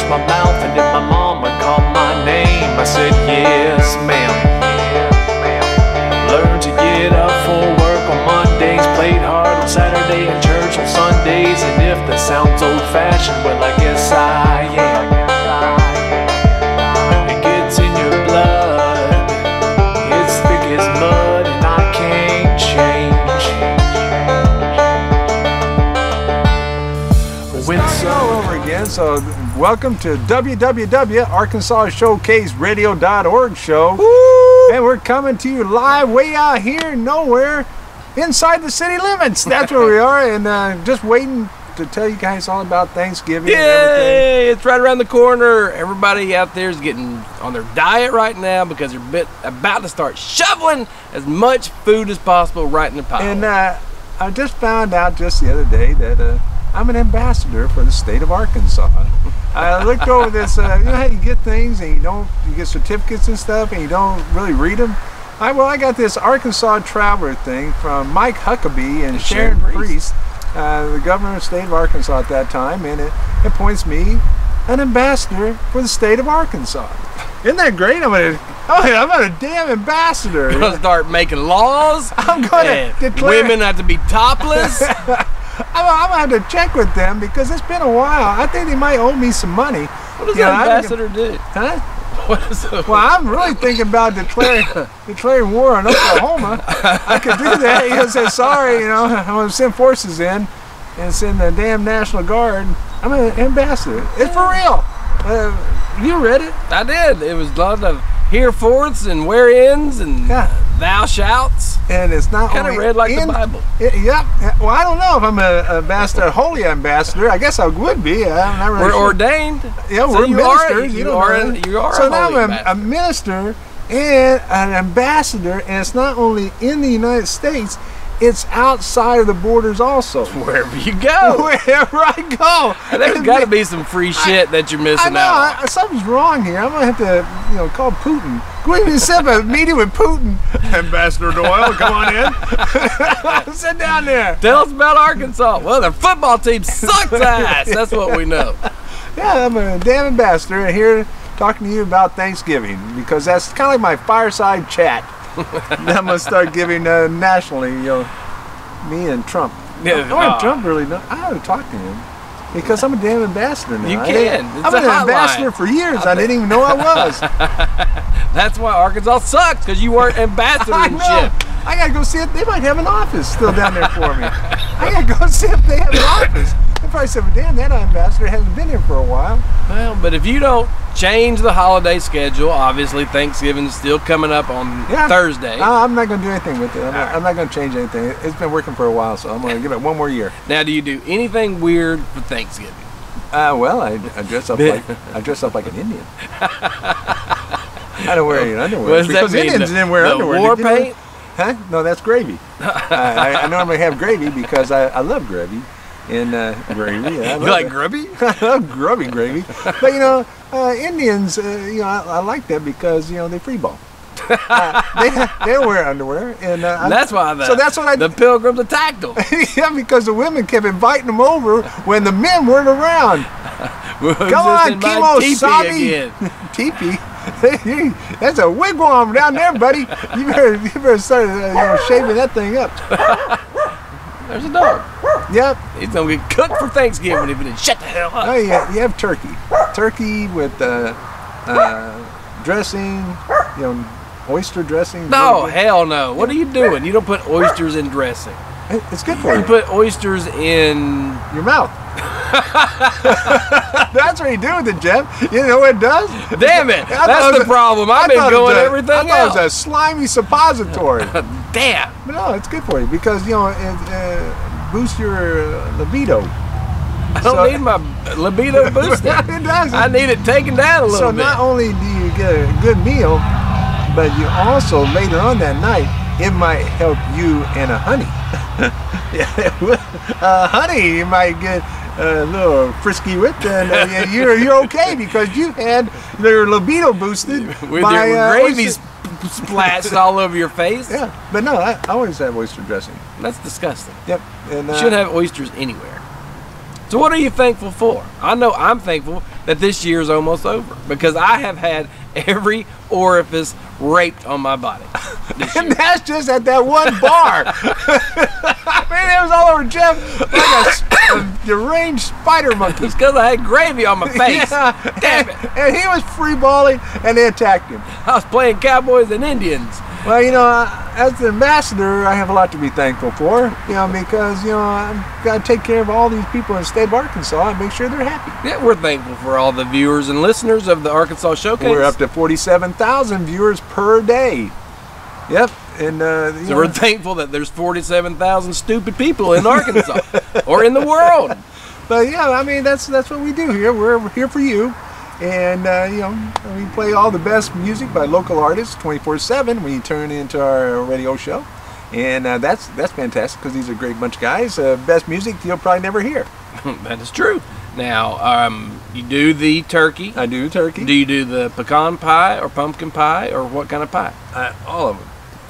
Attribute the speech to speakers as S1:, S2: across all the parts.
S1: my mouth, and if my mama called my name, I said yes, ma'am. Learned to get up for work on Mondays, played hard on Saturday and church on Sundays. And if that sounds old-fashioned, well, I guess I am. It gets in your blood, it's thick as mud, and I can't change. When
S2: all over again. So welcome to www.arkansasshowcaseradio.org show. Woo! And we're coming to you live way out here nowhere inside the city limits. That's where we are, and just waiting to tell you guys all about Thanksgiving.
S3: Yay!
S2: And everything.
S3: It's right around the corner. Everybody out there is getting on their diet right now because they're about to start shoveling as much food as possible right in the pile.
S2: And I just found out just the other day that I'm an ambassador for the state of Arkansas. I looked over this, you know how you get things and you get certificates and stuff and you don't really read them? I got this Arkansas Traveler thing from Mike Huckabee and Sharon Priest, the governor of the state of Arkansas at that time, and it appoints me an ambassador for the state of Arkansas. Isn't that great? I'm a damn ambassador.
S3: You're gonna start making laws.
S2: I'm going to declare
S3: women have to be topless.
S2: I'm gonna have to check with them because it's been a while. I think they might owe me some money.
S3: What does an ambassador do?
S2: Huh?
S3: What is it?
S2: Well, I'm really thinking about declaring war on Oklahoma. I could do that. He said, sorry, I'm gonna send forces in and send the damn National Guard. I'm an ambassador. It's for real. You read it?
S3: I did. It was a lot of hereforths and whereins and thou shouts.
S2: And it's not
S3: kind of read like the Bible.
S2: Yep. Well, I don't know if I'm an ambassador, holy ambassador. I guess I would be. I'm not really
S3: We're
S2: sure.
S3: ordained.
S2: Yeah,
S3: so
S2: we're ministers.
S3: You are.
S2: So now
S3: I'm
S2: a minister and an ambassador, and it's not only in the United States. It's outside of the borders also.
S3: Wherever you go.
S2: Wherever I go.
S3: There's got to be some free shit that you're missing out on.
S2: Something's wrong here. I'm going to have to, call Putin. Go ahead and set up a meeting with Putin. Ambassador Doyle, come on in. Sit down there.
S3: Tell us about Arkansas. Well, their football team sucks ass. That's what we know.
S2: Yeah, I'm a damn ambassador here talking to you about Thanksgiving because that's kind of like my fireside chat. Now I'm gonna start giving nationally, me and Trump. Trump really don't. I ought to talk to him because I'm a damn ambassador now.
S3: You can.
S2: I've been an ambassador for years. I didn't even know I was.
S3: That's why Arkansas sucks because you weren't ambassador and shit.
S2: I gotta go see if they might have an office still down there for me. I gotta go see if they have an office. They probably said, well, damn, that ambassador hasn't been here for a while.
S3: Well, but if you don't change the holiday schedule, obviously Thanksgiving is still coming up on Thursday.
S2: I'm not going to do anything with it. I'm not going to change anything. It's been working for a while, so I'm going to give it one more year.
S3: Now, do you do anything weird for Thanksgiving?
S2: Well, I dress up like an Indian. I don't wear any underwear because Indians didn't wear underwear.
S3: War paint?
S2: Huh? No, that's gravy. I normally have gravy because I love gravy. And gravy. You
S3: like grubby?
S2: I love grubby gravy. But Indians, I like that because they free ball. They don't wear underwear, and
S3: that's why.
S2: So that's what
S3: the Pilgrims attacked them.
S2: Yeah, because the women kept inviting them over when the men weren't around. Come on, Kimo Sabi. Teepee. That's a wigwam down there, buddy. You better start shaving that thing up.
S3: There's a dog.
S2: Yep.
S3: He's gonna get cooked for Thanksgiving if he didn't shut the hell up.
S2: Oh yeah, you have turkey. Turkey with dressing, oyster dressing.
S3: No, hell no. What are you doing? You don't put oysters in dressing.
S2: It's good for you.
S3: You put oysters in
S2: your mouth. That's what you do with it, Jeff. You know what it does?
S3: Damn it. That's the problem. I've been going everything else.
S2: I thought it was a slimy suppository.
S3: Damn.
S2: But no, it's good for you because, it boosts your libido.
S3: I don't need my libido boosted.
S2: It does.
S3: I need it taken down a little bit.
S2: So not only do you get a good meal, but you also, later on that night, it might help you and a honey. Honey, you might get a little frisky with, and you're okay because you had your libido boosted
S3: with
S2: by
S3: your gravy splashed all over your face.
S2: Yeah, but no, I always have oyster dressing.
S3: That's disgusting.
S2: Yep. And
S3: you shouldn't have oysters anywhere. So what are you thankful for? I know I'm thankful that this year's almost over because I have had every orifice raped on my body.
S2: And that's just at that one bar. I mean, it was all over Jeff like a deranged spider monkey.
S3: It's because I had gravy on my face.
S2: Yeah.
S3: Damn it.
S2: And he was free balling, and they attacked him.
S3: I was playing cowboys and Indians.
S2: Well, you know, as the ambassador, I have a lot to be thankful for, you know, because, you know, I've got to take care of all these people in the state of Arkansas and make sure they're happy.
S3: Yeah, we're thankful for all the viewers and listeners of the Arkansas Showcase.
S2: We're up to 47,000 viewers per day. Yep. And
S3: so we're thankful that there's 47,000 stupid people in Arkansas or in the world.
S2: But yeah, I mean, that's what we do here. We're here for you. And, you know, we play all the best music by local artists 24/7 when you turn into our radio show. And that's fantastic because these are a great bunch of guys. Best music you'll probably never hear.
S3: That is true. Now, you do the turkey.
S2: I do turkey.
S3: Do you do the pecan pie or pumpkin pie or what kind of pie?
S2: All of them.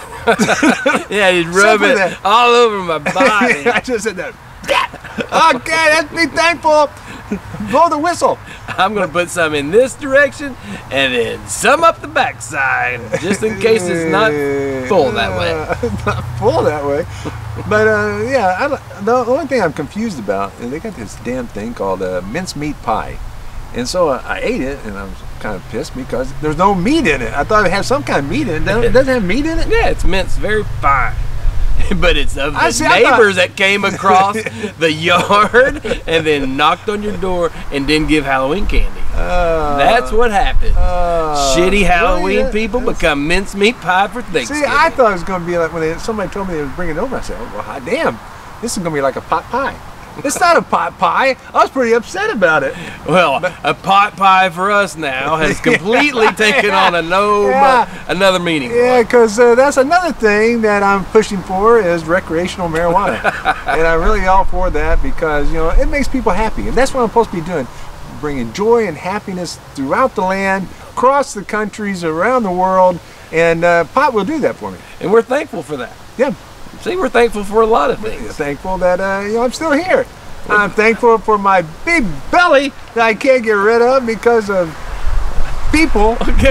S3: Yeah, you rub it
S2: that.
S3: all over my body.
S2: I just said that. Okay, let's be thankful. Blow the whistle.
S3: I'm going to put some in this direction and then some up the backside, just in case it's not full that way.
S2: Not full that way. But yeah, the only thing I'm confused about is they got this damn thing called mincemeat pie. And so I ate it, and I was kind of pissed because there's no meat in it. I thought it had some kind of meat in it. It doesn't have meat in it?
S3: Yeah, it's minced very fine. But it's of the neighbors that came across the yard and then knocked on your door and didn't give Halloween candy. That's what happened. Shitty Halloween
S2: really?
S3: people become mincemeat pie for Thanksgiving.
S2: See, I thought it was going to be like when somebody told me they was bringing it over. I said, oh, well, hot damn, this is going to be like a pot pie. It's not a pot pie. I was pretty upset about it.
S3: Well, a pot pie for us now has completely taken on another meaning.
S2: Yeah, because that's another thing that I'm pushing for is recreational marijuana. And I'm really all for that because, you know, it makes people happy. And that's what I'm supposed to be doing. Bringing joy and happiness throughout the land, across the countries, around the world. And pot will do that for me.
S3: And we're thankful for that.
S2: Yeah.
S3: See, we're thankful for a lot of things.
S2: Thankful that you know, I'm still here. I'm thankful for my big belly that I can't get rid of because of people.
S3: Okay.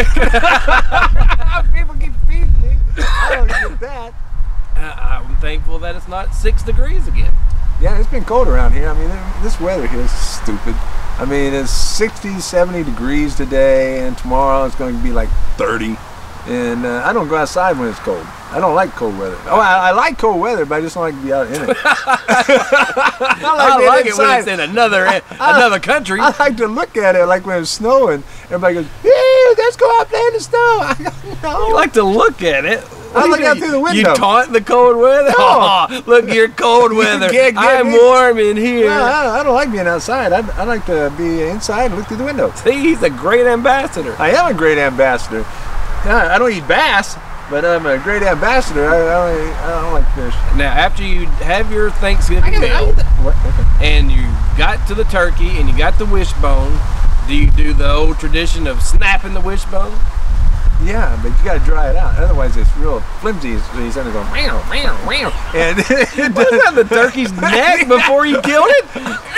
S2: People keep feeding me. I don't get that.
S3: I'm thankful that it's not 6 degrees again.
S2: Yeah, it's been cold around here. I mean, this weather here is stupid. I mean, it's 60, 70 degrees today, and tomorrow it's going to be like 30. And I don't go outside when it's cold. I don't like cold weather. Oh, I like cold weather, but I just don't like to be out in it.
S3: I like it when it's in another country.
S2: I like to look at it like when it's snowing. Everybody goes, "Hey, let's go out there in the snow." I go, no.
S3: You like to look at it.
S2: I look out through the window.
S3: You taunt the cold weather?
S2: No.
S3: Oh, look, you're cold weather.
S2: Can't get
S3: I'm
S2: me.
S3: warm in here.
S2: No, I don't like being outside. I like to be inside and look through the window.
S3: See, he's a great ambassador.
S2: I am a great ambassador. I don't eat bass, but I'm a great ambassador. I don't like fish.
S3: Now, after you have your Thanksgiving meal and you got to the turkey and you got the wishbone, do you do the old tradition of snapping the wishbone?
S2: Yeah, but you got to dry it out. Otherwise, it's real flimsy. He's going to go meow, meow, meow. And
S3: wasn't that the turkey's neck before you killed it?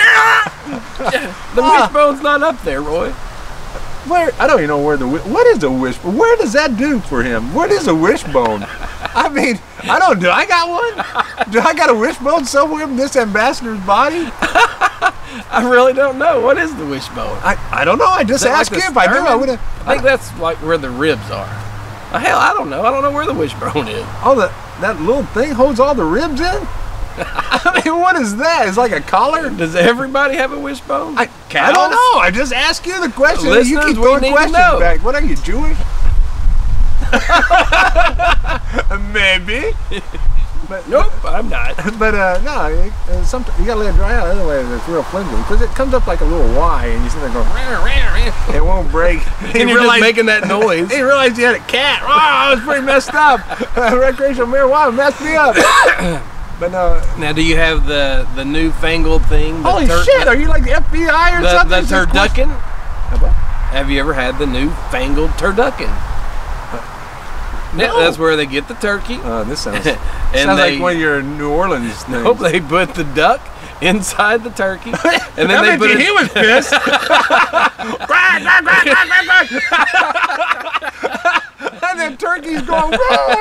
S3: The wishbone's not up there, Roy.
S2: Where? I don't even know where what is a wishbone? Where does that do for him? What is a wishbone? I mean, I don't do. I got one? Do I got a wishbone somewhere in this ambassador's body?
S3: I really don't know. What is the wishbone?
S2: I don't know. I just asked you if I do. I would have.
S3: I think that's like where the ribs are. Hell, I don't know. I don't know where the wishbone is.
S2: Oh, that little thing holds all the ribs in? I mean, what is that? It's like a collar?
S3: Does everybody have a wishbone?
S2: I don't know. I just asked you the question.
S3: Listeners,
S2: you keep
S3: we
S2: throwing
S3: need to
S2: questions
S3: know.
S2: back. What are you, Jewish? Maybe. But,
S3: nope, I'm not.
S2: But no, sometimes you gotta let it dry out. Otherwise, it's real flimsy because it comes up like a little Y, and you sit there going, rah, rah, rah. It won't break.
S3: And you're just making that noise.
S2: He realized he had a cat. Oh, I was pretty messed up. Recreational marijuana messed me up. But no.
S3: Now, do you have the newfangled thing?
S2: Holy shit! Are you like the FBI or something?
S3: The turducken? Have you ever had the newfangled turducken? No. That's where they get the turkey.
S2: This sounds
S3: and
S2: sounds like one of your New Orleans things.
S3: Nope, they put the duck inside the turkey, and then
S2: I
S3: they
S2: bet
S3: put
S2: you he was pissed. And then turkey's going.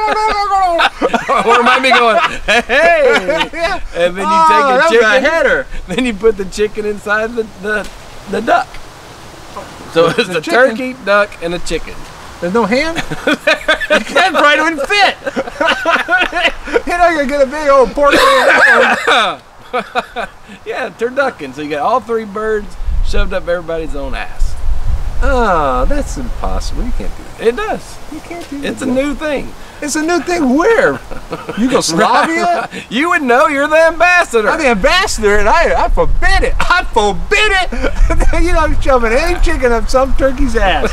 S3: Or might be going, hey,
S2: Yeah.
S3: and then you
S2: that was
S3: take
S2: a
S3: a chicken.
S2: header.
S3: Then you put the chicken inside the duck. So it's
S2: The
S3: a
S2: chicken?
S3: turkey, duck, and a chicken.
S2: There's no ham.
S3: That probably wouldn't fit.
S2: You know, you're gonna get a big old pork.
S3: Yeah, turducken. So you got all three birds shoved up everybody's own ass.
S2: Oh, that's impossible. You can't do that.
S3: It does.
S2: You can't do that.
S3: It's a new thing.
S2: It's a new thing. Where? Yugoslavia?
S3: You would know. You're the ambassador.
S2: I'm the ambassador, and I forbid it. I forbid it. You know, I'm shoving any chicken up some turkey's ass.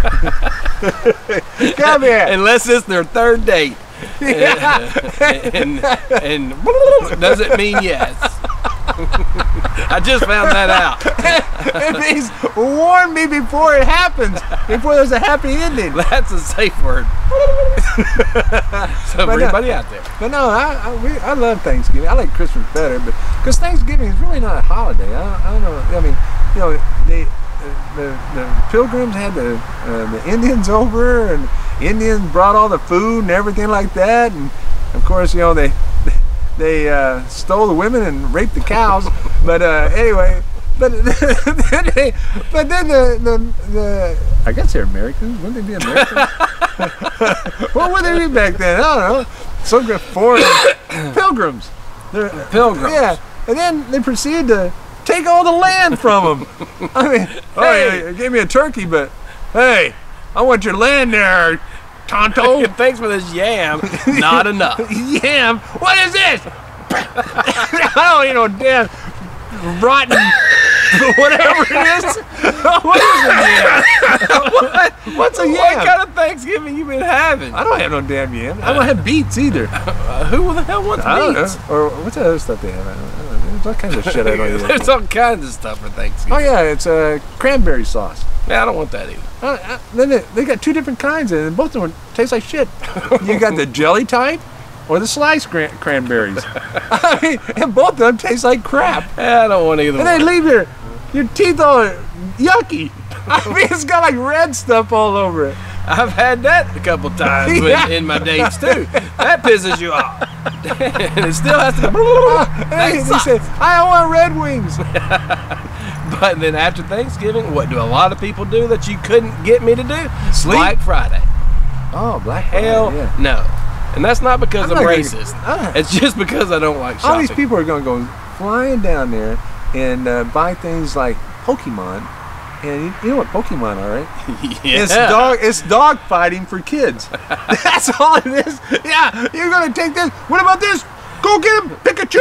S2: Come here.
S3: Unless it's their third date.
S2: Yeah.
S3: And doesn't mean yes. I just found that out.
S2: It means warn me before it happens, before there's a happy ending.
S3: That's a safe word. So for everybody out there.
S2: But no, I love Thanksgiving. I like Christmas better, but because Thanksgiving is really not a holiday. I don't know. I mean, you know, the Pilgrims had the Indians over, and Indians brought all the food and everything like that, and of course, you know, they stole the women and raped the cows. But anyway, but then the I guess they're Americans. Wouldn't they be Americans? What would they be back then? I don't know. Some good foreign pilgrims. They're
S3: Pilgrims.
S2: Yeah, and then they proceeded to take all the land from them. I mean,
S3: Hey.
S2: you gave me a turkey, but hey, I want your land there, Tonto.
S3: Thanks for this yam. Not enough.
S2: Yam? What is this? I don't eat no damn rotten whatever it is. What is a yam? What's a yam?
S3: What kind of Thanksgiving you been having?
S2: I don't have no damn yam. I don't have beets either.
S3: Who the hell wants
S2: I don't
S3: beets?
S2: know. Or what's that other stuff they have? I don't know. There's all kinds of shit I don't
S3: There's
S2: eat.
S3: all kinds of stuff for Thanksgiving.
S2: Oh yeah, it's cranberry sauce.
S3: Yeah, I don't want that either.
S2: Then they got two different kinds, and both of them taste like shit. You got the jelly type or the sliced cranberries. I mean, and both of them taste like crap.
S3: Yeah, I don't want either
S2: And they
S3: one.
S2: leave your teeth all yucky. I mean, it's got like red stuff all over it.
S3: I've had that a couple times
S2: Yeah.
S3: in my dates too. That pisses you off. And it still has to go.
S2: Hey, they say, I want Red Wings.
S3: But then after Thanksgiving, what do a lot of people do that you couldn't get me to do?
S2: Sleep.
S3: Black Friday.
S2: Oh, Black
S3: Hell
S2: Friday, yeah.
S3: no. And that's not because I'm
S2: not gonna-
S3: racist. It's just because I don't like shopping.
S2: All these people are going to go flying down there and buy things like Pokemon. And you know what Pokemon are, right?
S3: Yeah.
S2: It's dog fighting for kids. That's all it is. Yeah, you're gonna take this. What about this? Go get him, Pikachu!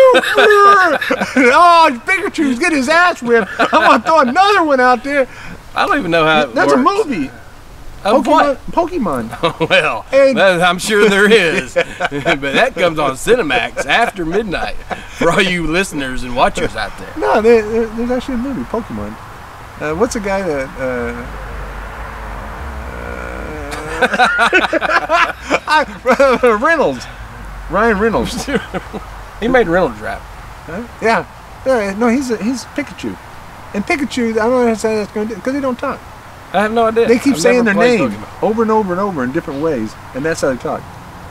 S2: Oh, Pikachu's getting his ass whipped. I'm gonna throw another one out there.
S3: I don't even know how it
S2: That's
S3: works.
S2: a movie.
S3: Of what?
S2: Pokemon.
S3: Well,
S2: And-
S3: I'm sure there is. But that comes on Cinemax after midnight for all you listeners and watchers out there.
S2: No, there's actually a movie, Pokemon. What's the guy that? Reynolds. Ryan Reynolds.
S3: He made Reynolds rap.
S2: Huh? Yeah. No, he's Pikachu. And Pikachu, I don't know how that's going to do because they don't talk.
S3: I have no idea.
S2: They keep
S3: I've
S2: saying
S3: never
S2: their
S3: played
S2: name
S3: Pokemon.
S2: over and over and over in different ways, and that's how they talk.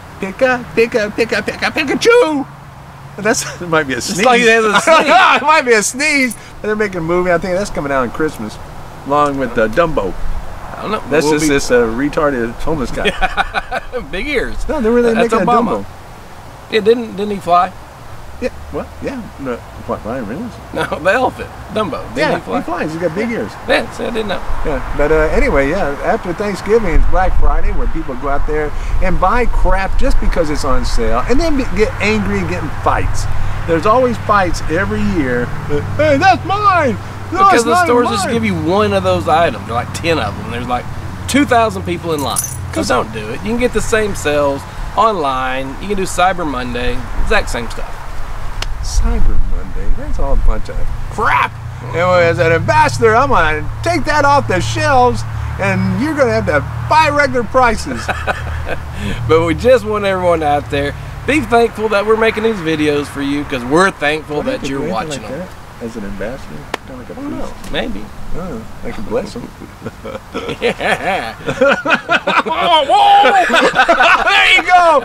S2: Pikachu! And it might be a sneeze.
S3: like it has a sneeze.
S2: It might be a sneeze. And they're making a movie. I think that's coming out on Christmas, along with Dumbo.
S3: I don't know.
S2: That's
S3: We'll
S2: just this retarded homeless guy.
S3: be big ears.
S2: No, they're really
S3: That's
S2: making a
S3: Obama.
S2: Dumbo.
S3: Yeah, didn't he fly?
S2: Yeah. What? Yeah. No, what? Ryan Reynolds?
S3: No, the elephant, Dumbo. Didn't
S2: Yeah,
S3: he fly?
S2: he flies. He's got big ears.
S3: Yeah, see, I didn't know.
S2: Yeah, but anyway, yeah. After Thanksgiving, it's Black Friday, where people go out there and buy crap just because it's on sale, and then get angry and get in fights. There's always fights every year. Hey, that's mine. No,
S3: Because
S2: it's
S3: the
S2: not
S3: stores
S2: mine.
S3: just give you one of those items. There are like 10 of them. There's like 2,000 people in line. So don't do it. You can get the same sales online. You can do Cyber Monday. Exact same stuff.
S2: Cyber Monday. That's all a bunch of crap. Anyway, as an ambassador, I'm gonna take that off the shelves, and you're gonna have to buy regular prices.
S3: But we just want everyone out there Be thankful that we're making these videos for you, because we're thankful that you're watching them.
S2: As an ambassador? Kind of like a priest?
S3: Maybe.
S2: Like a blessing.
S3: Yeah.
S2: Whoa! There you go!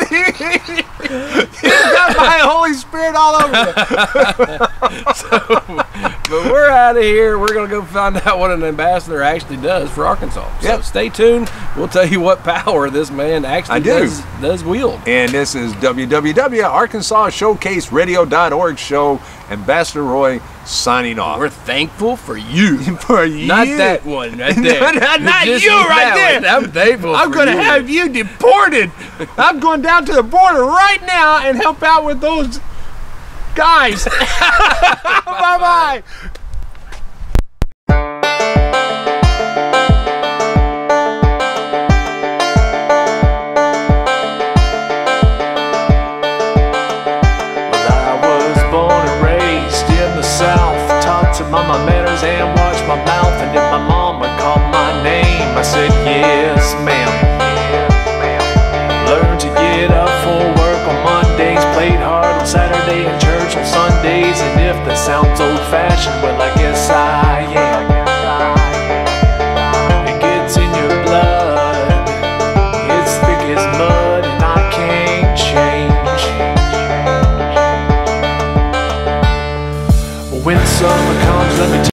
S2: You got my Holy Spirit all over you.
S3: But we're out of here. We're going to go find out what an ambassador actually does for Arkansas. So stay tuned. We'll tell you what power this man actually does wield.
S2: And this is www.arkansasshowcaseradio.org show. Ambassador Roy signing off.
S3: We're thankful for you.
S2: For you.
S3: Not that one right there.
S2: not you right there.
S3: I'm thankful
S2: I'm going to have you deported. I'm going down to the border right now and help out with those guys. Bye-bye.
S1: Mama manners and watch my mouth, and if my mama called my name, I said yes ma'am. Learned to get up for work on Mondays, played hard on Saturday and church on Sundays, and if that sounds old-fashioned, well